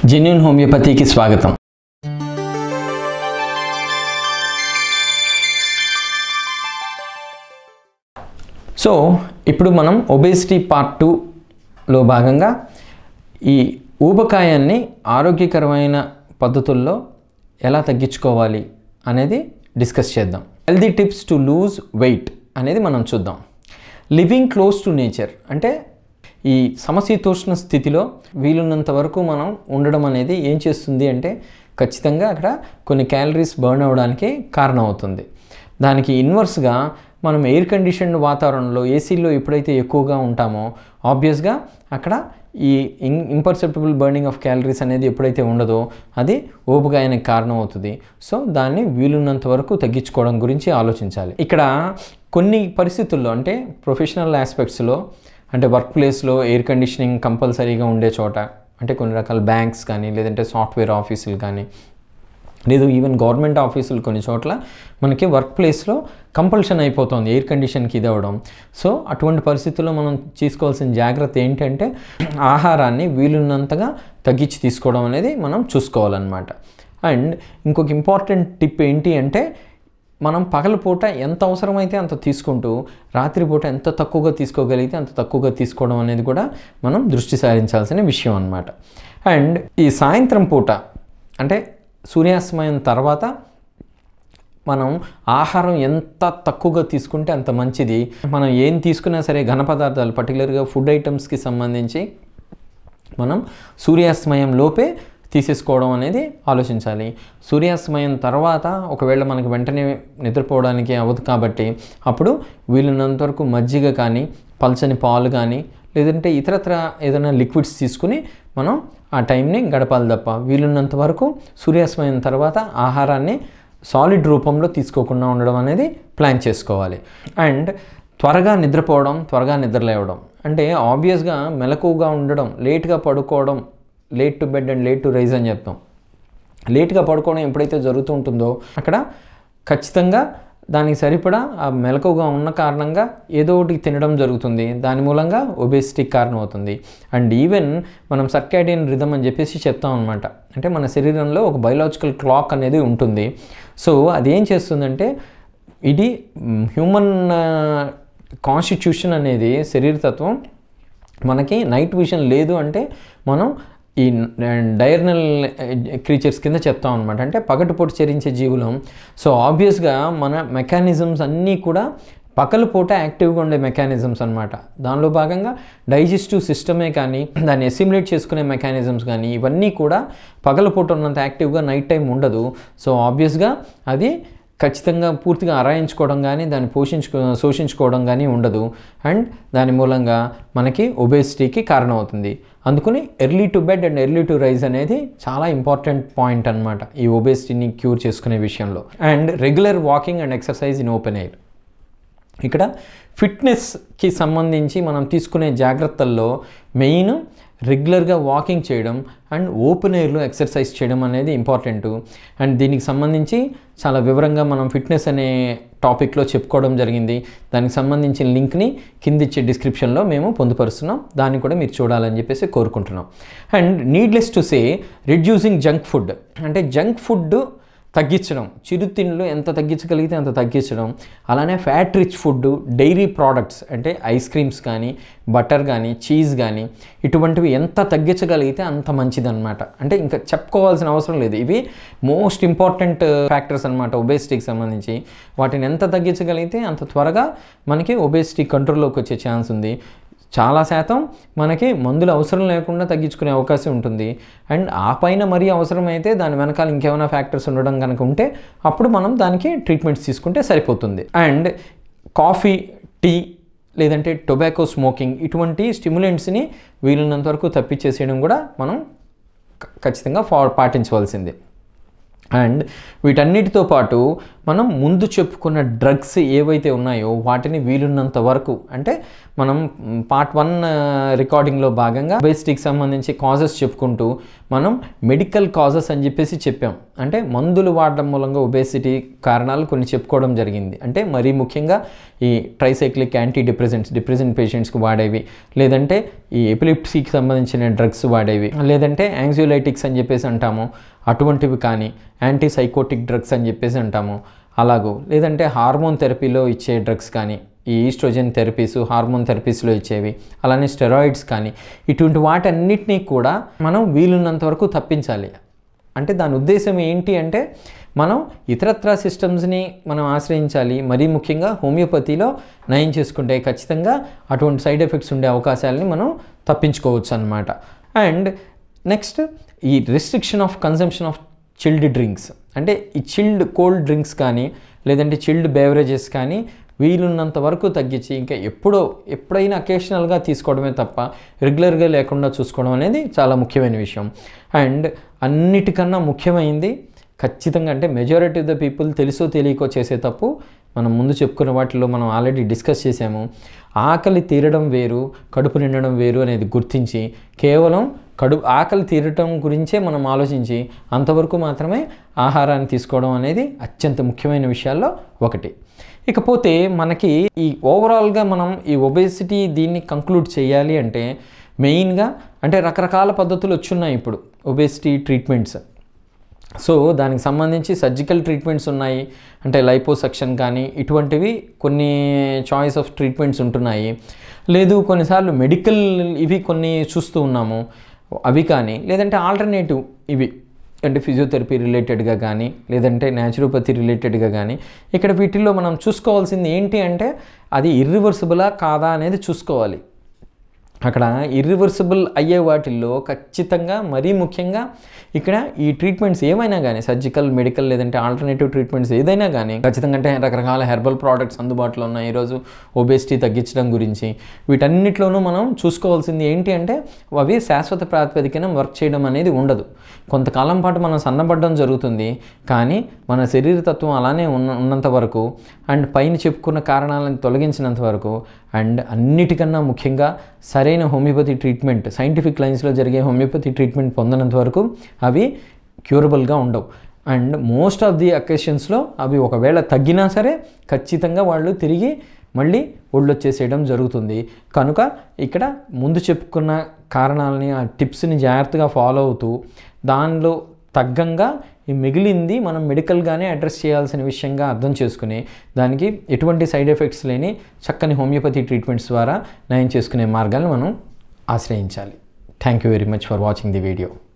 Genuine హోమియోపతికి స్వాగతం. So ఇప్పుడు మనం ఒబేసిటీ పార్ట్ 2లో భాగంగా ఈ ఊబకాయాన్ని ఆరోగ్యకరమైన పద్ధతుల్లో ఎలా తగ్గించుకోవాలి అనేది డిస్కస్ చేద్దాం. Healthy tips to lose weight అనేది మనం చూద్దాం. లివింగ్ క్లోజ్ టు నేచర్ అంటే ఈ సమశీతోష్ణ స్థితిలో వీలున్నంత వరకు మనం ఉండడం అనేది ఏం చేస్తుంది అంటే ఖచ్చితంగా అక్కడ కొన్ని క్యాలరీస్ బర్న్ అవ్వడానికి కారణం అవుతుంది. దానికి ఇన్వర్స్గా మనం ఎయిర్ కండిషన్డ్ వాతావరణంలో ఏసీలో ఎప్పుడైతే ఎక్కువగా ఉంటామో ఆబ్వియస్గా అక్కడ ఈ ఇంపర్సెప్టబుల్ బర్నింగ్ ఆఫ్ క్యాలరీస్ అనేది ఎప్పుడైతే ఉండదో అది ఊబకాయానికి కారణం అవుతుంది. సో దాన్ని వీలున్నంత వరకు తగ్గించుకోవడం గురించి ఆలోచించాలి. ఇక్కడ కొన్ని పరిస్థితుల్లో అంటే ప్రొఫెషనల్ ఆస్పెక్ట్స్లో అంటే వర్క్ ప్లేస్లో ఎయిర్ కండిషనింగ్ కంపల్సరీగా ఉండే చోట అంటే కొన్ని రకాల బ్యాంక్స్ కానీ లేదంటే సాఫ్ట్వేర్ ఆఫీసులు కానీ లేదు ఈవెన్ గవర్నమెంట్ ఆఫీసులు కొన్ని చోట్ల మనకి వర్క్ ప్లేస్లో కంపల్షన్ అయిపోతుంది ఎయిర్ కండిషన్కి ఇది అవ్వడం. సో అటువంటి పరిస్థితుల్లో మనం తీసుకోవాల్సిన జాగ్రత్త ఏంటంటే ఆహారాన్ని వీలున్నంతగా తగ్గించి తీసుకోవడం అనేది మనం చూసుకోవాలన్నమాట. అండ్ ఇంకొక ఇంపార్టెంట్ టిప్ ఏంటి అంటే మనం పగలపూట ఎంత అవసరమైతే అంత తీసుకుంటూ రాత్రిపూట ఎంత తక్కువగా తీసుకోగలిగితే అంత తక్కువగా తీసుకోవడం అనేది కూడా మనం దృష్టి సారించాల్సిన విషయం అన్నమాట. అండ్ ఈ సాయంత్రం పూట అంటే సూర్యాస్తమయం తర్వాత మనం ఆహారం ఎంత తక్కువగా తీసుకుంటే అంత మంచిది. మనం ఏం తీసుకున్నా సరే ఘన పదార్థాలు పర్టికులర్గా ఫుడ్ ఐటమ్స్కి సంబంధించి మనం సూర్యాస్తమయం లోపే తీసేసుకోవడం అనేది ఆలోచించాలి. సూర్యాస్తమయం తర్వాత ఒకవేళ మనకు వెంటనే నిద్రపోవడానికి అవ్వదు కాబట్టి అప్పుడు వీలున్నంత వరకు మజ్జిగ కానీ పల్చని పాలు కానీ లేదంటే ఇతరత్ర ఏదైనా లిక్విడ్స్ తీసుకుని మనం ఆ టైంని గడపాలి తప్ప వీలున్నంత వరకు సూర్యాస్తమయం తర్వాత ఆహారాన్ని సాలిడ్ రూపంలో తీసుకోకుండా ఉండడం అనేది ప్లాన్ చేసుకోవాలి. అండ్ త్వరగా నిద్రపోవడం త్వరగా నిద్రలేవడం అంటే ఆబ్వియస్గా మెలకువగా ఉండడం లేట్గా పడుకోవడం late to bed and late to rise అని చెప్తాం. లేట్గా పడుకోవడం ఎప్పుడైతే జరుగుతూ ఉంటుందో అక్కడ ఖచ్చితంగా దానికి సరిపడా ఆ మెలకువగా ఉన్న కారణంగా ఏదో ఒకటి తినడం జరుగుతుంది. దాని మూలంగా ఒబేసిటీకి కారణం అవుతుంది. అండ్ ఈవెన్ మనం సర్కాడియన్ రిథమ్ అని చెప్పేసి చెప్తాం అనమాట. అంటే మన శరీరంలో ఒక బయోలాజికల్ క్లాక్ అనేది ఉంటుంది. సో అదేం చేస్తుందంటే ఇది హ్యూమన్ కాన్స్టిట్యూషన్ అనేది శరీరతత్వం మనకి నైట్ విజన్ లేదు అంటే మనం ఈ డైర్నల్ క్రీచర్స్ కింద చెప్తాం అనమాట. అంటే పగటిపూట చరించే జీవులం. సో ఆబ్వియస్గా మన మెకానిజమ్స్ అన్నీ కూడా పగలపూట యాక్టివ్గా ఉండే మెకానిజమ్స్ అనమాట. దానిలో భాగంగా డైజెస్టివ్ సిస్టమే కానీ దాన్ని అసిమిలేట్ చేసుకునే మెకానిజమ్స్ కానీ ఇవన్నీ కూడా పగలపూట ఉన్నంత యాక్టివ్గా నైట్ టైం ఉండదు. సో ఆబ్వియస్గా అది ఖచ్చితంగా పూర్తిగా అరాయించుకోవడం కానీ దాన్ని శోషించుకోవడం కానీ ఉండదు. అండ్ దాని మూలంగా మనకి ఒబేసిటీకి కారణం అవుతుంది. అందుకని early to bed and early to rise అనేది చాలా ఇంపార్టెంట్ పాయింట్ అనమాట ఈ ఒబేసిటీని క్యూర్ చేసుకునే విషయంలో. And regular walking and exercise in open air. ఇక్కడ ఫిట్నెస్కి సంబంధించి మనం తీసుకునే జాగ్రత్తల్లో మెయిన్ రెగ్యులర్గా వాకింగ్ చేయడం అండ్ ఓపెన్ ఎయిర్లో ఎక్సర్సైజ్ చేయడం అనేది ఇంపార్టెంటు. అండ్ దీనికి సంబంధించి చాలా వివరంగా మనం ఫిట్నెస్ అనే టాపిక్లో చెప్పుకోవడం జరిగింది. దానికి సంబంధించిన లింక్ని కింద ఇచ్చే డిస్క్రిప్షన్లో మేము పొందుపరుస్తున్నాం. దాన్ని కూడా మీరు చూడాలని చెప్పేసి కోరుకుంటున్నాం. And needless to say reducing junk food అంటే జంక్ ఫుడ్ తగ్గించడం, చిరుతిండ్లు ఎంత తగ్గించగలిగితే అంత తగ్గించడం. అలానే fat rich food, dairy products అంటే ఐస్ క్రీమ్స్ కానీ బటర్ కానీ చీజ్ కానీ ఇటువంటివి ఎంత తగ్గించగలిగితే అంత మంచిదన్నమాట. అంటే ఇంకా చెప్పుకోవాల్సిన అవసరం లేదు. ఇవి మోస్ట్ ఇంపార్టెంట్ ఫ్యాక్టర్స్ అనమాట ఒబేసిటీకి సంబంధించి. వాటిని ఎంత తగ్గించగలిగితే అంత త్వరగా మనకి ఒబేసిటీ కంట్రోల్లోకి వచ్చే ఛాన్స్ ఉంది. చాలా శాతం మనకి మందులు అవసరం లేకుండా తగ్గించుకునే అవకాశం ఉంటుంది. అండ్ ఆ పైన మరీ అవసరమైతే దాని వెనకాల ఇంకేమైనా ఫ్యాక్టర్స్ ఉండడం కనుక ఉంటే అప్పుడు మనం దానికి ట్రీట్మెంట్స్ తీసుకుంటే సరిపోతుంది. అండ్ కాఫీ, టీ లేదంటే టొబాకో స్మోకింగ్ ఇటువంటి స్టిమ్యులెంట్స్ని వీలున్నంత వరకు తప్పించేసేయడం కూడా మనం ఖచ్చితంగా పాటించవలసిందే. అండ్ వీటన్నిటితో పాటు మనం ముందు చెప్పుకున్న డ్రగ్స్ ఏవైతే ఉన్నాయో వాటిని వీలున్నంత వరకు, అంటే మనం పార్ట్ 1 రికార్డింగ్లో భాగంగా ఒబేసిటీకి సంబంధించి కాజెస్ చెప్పుకుంటూ మనం మెడికల్ కాజెస్ అని చెప్పేసి చెప్పాం. అంటే మందులు వాడడం మూలంగా ఒబేసిటీ కారణాలు కొన్ని చెప్పుకోవడం జరిగింది. అంటే మరీ ముఖ్యంగా ఈ ట్రైసైక్లిక్ యాంటీ డిప్రెసెంట్ పేషెంట్స్కి వాడేవి, లేదంటే ఈ ఎపిలిప్సీకి సంబంధించిన డ్రగ్స్ వాడేవి, లేదంటే యాంగ్జైలైటిక్స్ అని చెప్పేసి అంటాము అటువంటివి, కానీ యాంటీ సైకోటిక్ డ్రగ్స్ అని చెప్పేసి అంటాము అలాగూ, లేదంటే హార్మోన్ థెరపీలో ఇచ్చే డ్రగ్స్ కానీ, ఈ ఈస్ట్రోజన్ థెరపీస్ హార్మోన్ థెరపీస్లో ఇచ్చేవి, అలానే స్టెరాయిడ్స్ కానీ, ఇటువంటి వాటన్నిటినీ కూడా మనం వీలున్నంత వరకు తప్పించాలి. అంటే దాని ఉద్దేశం ఏంటి అంటే మనం ఇతరత్రా సిస్టమ్స్ని మనం ఆశ్రయించాలి. మరీ ముఖ్యంగా హోమియోపతిలో నయం చేసుకుంటే ఖచ్చితంగా అటువంటి సైడ్ ఎఫెక్ట్స్ ఉండే అవకాశాలని మనం తప్పించుకోవచ్చు అన్నమాట. అండ్ నెక్స్ట్ ఈ restriction of consumption of chilled drinks, అంటే ఈ చిల్డ్ కోల్డ్ డ్రింక్స్ కానీ లేదంటే చిల్డ్ బేవరేజెస్ కానీ వీలున్నంత వరకు తగ్గించి ఇంకా ఎప్పుడైనా అకేషనల్గా తీసుకోవడమే తప్ప రెగ్యులర్గా లేకుండా చూసుకోవడం అనేది చాలా ముఖ్యమైన విషయం. అండ్ అన్నిటికన్నా ముఖ్యమైనది ఖచ్చితంగా, అంటే మెజారిటీ ఆఫ్ ద పీపుల్ తెలుసో తెలియకో చేసే తప్పు మనం ముందు చెప్పుకున్న వాటిలో మనం ఆల్రెడీ డిస్కస్ చేసాము. ఆకలి తీరడం వేరు, కడుపు నిండడం వేరు అనేది గుర్తించి కేవలం ఆకలి తీరటం గురించే మనం ఆలోచించి అంతవరకు మాత్రమే ఆహారాన్ని తీసుకోవడం అనేది అత్యంత ముఖ్యమైన విషయాల్లో ఒకటి. ఇకపోతే మనకి ఈ ఓవరాల్గా మనం ఈ ఒబేసిటీ దీన్ని కంక్లూడ్ చేయాలి అంటే మెయిన్గా, అంటే రకరకాల పద్ధతులు వచ్చున్నాయి ఇప్పుడు ఒబేసిటీ ట్రీట్మెంట్స్. సో దానికి సంబంధించి సర్జికల్ ట్రీట్మెంట్స్ ఉన్నాయి, అంటే లైపోసక్షన్ కానీ ఇటువంటివి కొన్ని చాయిస్ ఆఫ్ ట్రీట్మెంట్స్ ఉంటున్నాయి. లేదు కొన్నిసార్లు మెడికల్ ఇవి కొన్ని చూస్తూ ఉన్నాము, అవి కానీ, లేదంటే ఆల్టర్నేటివ్ ఇవి అంటే ఫిజియోథెరపీ రిలేటెడ్గా కానీ లేదంటే న్యాచురోపతి రిలేటెడ్గా కానీ. ఇక్కడ వీటిల్లో మనం చూసుకోవాల్సింది ఏంటి అంటే అది ఇర్రివర్సిబులా కాదా అనేది చూసుకోవాలి. అక్కడ ఇర్రివర్సిబుల్ అయ్యే వాటిల్లో ఖచ్చితంగా మరీ ముఖ్యంగా ఇక్కడ ఈ ట్రీట్మెంట్స్ ఏమైనా కానీ సర్జికల్, మెడికల్ లేదంటే ఆల్టర్నేటివ్ ట్రీట్మెంట్స్ ఏదైనా కానీ ఖచ్చితంగా, అంటే రకరకాల హెర్బల్ ప్రోడక్ట్స్ అందుబాటులో ఉన్నాయి ఈరోజు ఒబేసిటీ తగ్గించడం గురించి. వీటన్నిటిలోనూ మనం చూసుకోవాల్సింది ఏంటి అంటే అవి శాశ్వత ప్రాతిపదికన వర్క్ చేయడం అనేది ఉండదు. కొంతకాలం పాటు మనం సన్నబడడం జరుగుతుంది, కానీ మన శరీరతత్వం అలానే ఉన్నంత వరకు అండ్ పైన చెప్పుకున్న కారణాలను తొలగించినంత వరకు అండ్ అన్నిటికన్నా ముఖ్యంగా సరైన హోమియోపతి ట్రీట్మెంట్, సైంటిఫిక్ లైన్స్లో జరిగే హోమియోపతి ట్రీట్మెంట్ పొందినంత వరకు అవి క్యూరబుల్గా ఉండవు. అండ్ మోస్ట్ ఆఫ్ ది అకేషన్స్లో అవి ఒకవేళ తగ్గినా సరే ఖచ్చితంగా వాళ్ళు తిరిగి మళ్ళీ ఒళ్ళొచ్చేసేయడం జరుగుతుంది. కనుక ఇక్కడ ముందు చెప్పుకున్న కారణాలని, ఆ టిప్స్ని జాగ్రత్తగా ఫాలో అవుతూ దానిలో తగ్గంగా ఈ మిగిలింది మనం మెడికల్గానే అడ్రస్ చేయాల్సిన విషయంగా అర్థం చేసుకుని దానికి ఎటువంటి సైడ్ ఎఫెక్ట్స్ లేని చక్కని హోమియోపతి ట్రీట్మెంట్స్ ద్వారా నయం చేసుకునే మార్గాలను మనం ఆశ్రయించాలి. Thank you very much for watching the video.